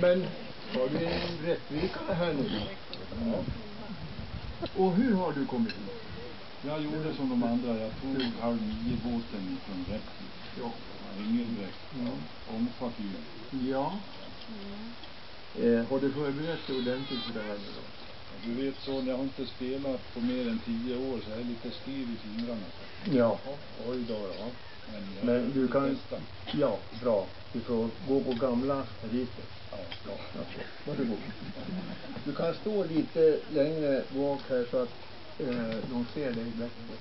Men har du en rättvika här nu? Ja. Och hur har du kommit hit? Jag gjorde som de andra. Jag tog 8:30-båten från Rättvik. Ja. Ringelbräck. Ångfartyg. Ja. Har du förberett dig ordentligt för det här nu då? Du vet så, jag har inte spelat på mer än 10 år så jag är lite styr i fingrarna. Ja, oj då. Men du kan... Ja, bra. Du får gå på gamla ritet. Ja, bra. Okay. Varsågod. Du kan stå lite längre bak här så att de ser dig bättre.